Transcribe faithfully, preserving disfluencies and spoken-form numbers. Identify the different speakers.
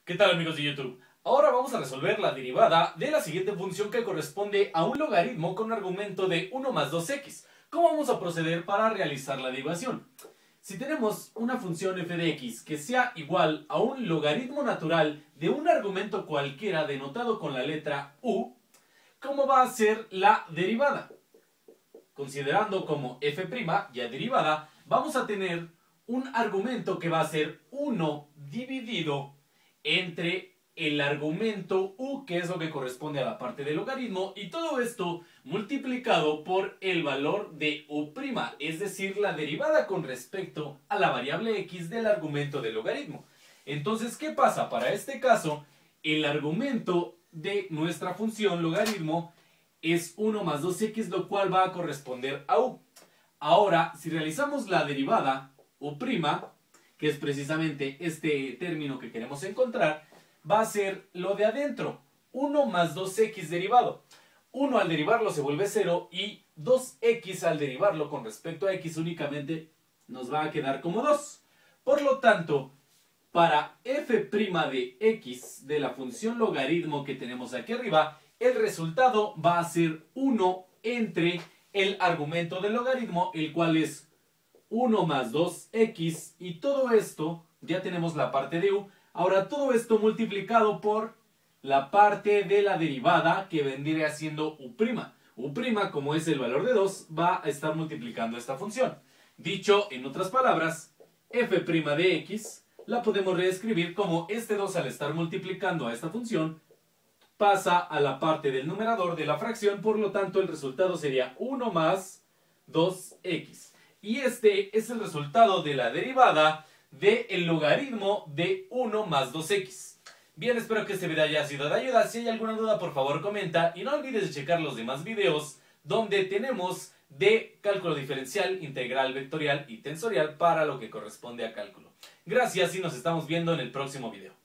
Speaker 1: ¿Qué tal, amigos de YouTube? Ahora vamos a resolver la derivada de la siguiente función que corresponde a un logaritmo con un argumento de uno más dos x. ¿Cómo vamos a proceder para realizar la derivación? Si tenemos una función f de x que sea igual a un logaritmo natural de un argumento cualquiera denotado con la letra u, ¿cómo va a ser la derivada? Considerando como f' ya derivada, vamos a tener un argumento que va a ser uno dividido entre el argumento u, que es lo que corresponde a la parte del logaritmo, y todo esto multiplicado por el valor de u', es decir, la derivada con respecto a la variable x del argumento del logaritmo. Entonces, ¿qué pasa? Para este caso, el argumento de nuestra función logaritmo es uno más dos x, lo cual va a corresponder a u. Ahora, si realizamos la derivada u', que es precisamente este término que queremos encontrar, va a ser lo de adentro, uno más dos x derivado. uno al derivarlo se vuelve cero y dos x al derivarlo con respecto a x únicamente nos va a quedar como dos. Por lo tanto, para f' de x de la función logaritmo que tenemos aquí arriba, el resultado va a ser uno entre el argumento del logaritmo, el cual es uno más dos x, y todo esto, ya tenemos la parte de u, ahora todo esto multiplicado por la parte de la derivada que vendría siendo u'. u', como es el valor de dos, va a estar multiplicando esta función. Dicho en otras palabras, f' de x la podemos reescribir como este dos al estar multiplicando a esta función pasa a la parte del numerador de la fracción, por lo tanto el resultado sería uno más dos x. Y este es el resultado de la derivada del logaritmo de uno más dos x. Bien, espero que este video haya sido de ayuda. Si hay alguna duda, por favor comenta. Y no olvides de checar los demás videos donde tenemos de cálculo diferencial, integral, vectorial y tensorial para lo que corresponde a cálculo. Gracias y nos estamos viendo en el próximo video.